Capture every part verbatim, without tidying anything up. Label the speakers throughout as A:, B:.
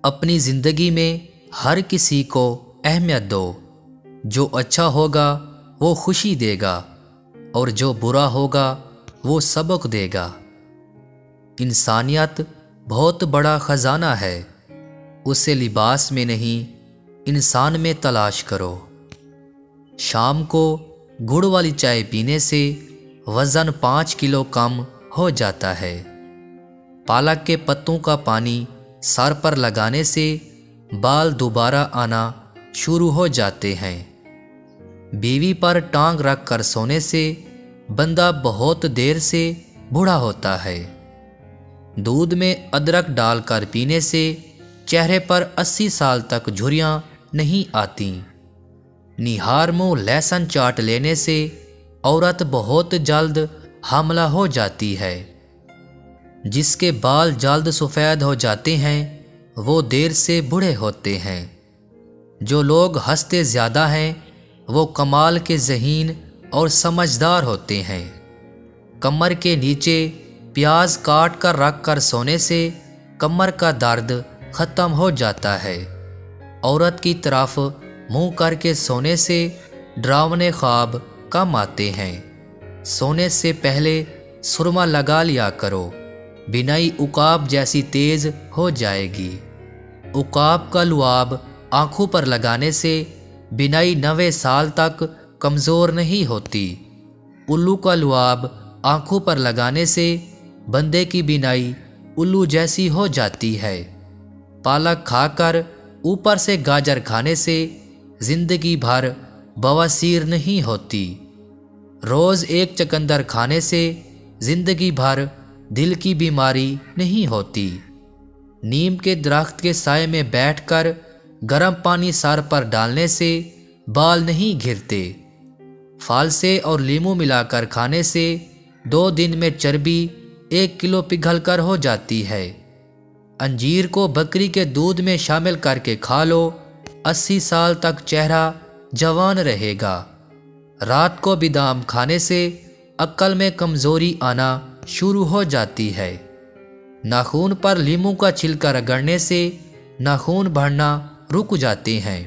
A: اپنی زندگی میں ہر کسی کو اہمیت دو۔ جو اچھا ہوگا وہ خوشی دے گا اور جو برا ہوگا وہ سبق دے گا۔ انسانیت بہت بڑا خزانہ ہے، اسے لباس میں نہیں انسان میں تلاش کرو۔ شام کو گڑ والی چائے پینے سے وزن پانچ کلو کم ہو جاتا ہے۔ پالک کے پتوں کا پانی سر پر لگانے سے بال دوبارہ آنا شروع ہو جاتے ہیں۔ بیوی پر ٹانگ رکھ کر سونے سے بندہ بہت دیر سے بوڑھا ہوتا ہے۔ دودھ میں ادرک ڈال کر پینے سے چہرے پر اسی سال تک جھریاں نہیں آتیں۔ نہار منہ لہسن چاٹ لینے سے عورت بہت جلد حاملہ ہو جاتی ہے۔ جس کے بال جلد سفید ہو جاتے ہیں وہ دیر سے بوڑھے ہوتے ہیں۔ جو لوگ ہنستے زیادہ ہیں وہ کمال کے ذہین اور سمجھدار ہوتے ہیں۔ کمر کے نیچے پیاز کاٹ کر رکھ کر سونے سے کمر کا درد ختم ہو جاتا ہے۔ عورت کی طرف منہ کر کے سونے سے ڈراونے خواب کم آتے ہیں۔ سونے سے پہلے سرما لگا لیا کرو، بینائی عقاب جیسی تیز ہو جائے گی۔ عقاب کا لعاب آنکھوں پر لگانے سے بینائی نوے سال تک کمزور نہیں ہوتی۔ الو کا لعاب آنکھوں پر لگانے سے بندے کی بینائی الو جیسی ہو جاتی ہے۔ پالک کھا کر اوپر سے گاجر کھانے سے زندگی بھر بواسیر نہیں ہوتی۔ روز ایک چقندر کھانے سے زندگی بھر دل کی بیماری نہیں ہوتی۔ نیم کے درخت کے سائے میں بیٹھ کر گرم پانی سر پر ڈالنے سے بال نہیں گھرتے۔ فالسے اور لیمو ملا کر کھانے سے دو دن میں چربی ایک کلو پگھل کر ہو جاتی ہے۔ انجیر کو بکری کے دودھ میں شامل کر کے کھا لو، اسی سال تک چہرہ جوان رہے گا۔ رات کو بادام کھانے سے عقل میں کمزوری آنا شروع ہو جاتی ہے۔ ناخون پر لیمو کا چھلکا رگڑنے سے ناخون بڑھنا رک جاتے ہیں۔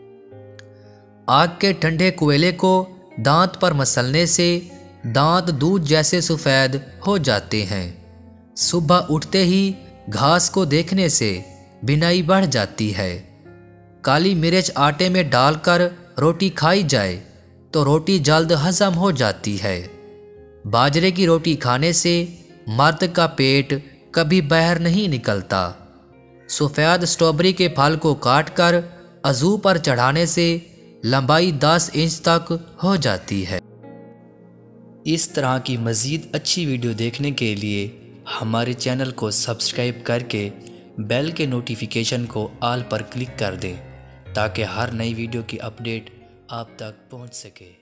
A: آگ کے ٹھنڈے کوئلے کو دانت پر مسلنے سے دانت دودھ جیسے سفید ہو جاتے ہیں۔ صبح اٹھتے ہی گھاس کو دیکھنے سے بینائی بڑھ جاتی ہے۔ کالی مرچ آٹے میں ڈال کر روٹی کھائی جائے تو روٹی جلد ہضم ہو جاتی ہے۔ باجرے کی روٹی کھانے سے مرد کا پیٹ کبھی باہر نہیں نکلتا۔ سفید اسٹرابری کے پھل کو کاٹ کر وضو پر چڑھانے سے لمبائی دس انچ تک ہو جاتی ہے۔ اس طرح کی مزید اچھی ویڈیو دیکھنے کے لیے ہمارے چینل کو سبسکرائب کر کے بیل کے نوٹیفیکیشن کو آل پر کلک کر دیں تاکہ ہر نئی ویڈیو کی اپڈیٹ آپ تک پہنچ سکے۔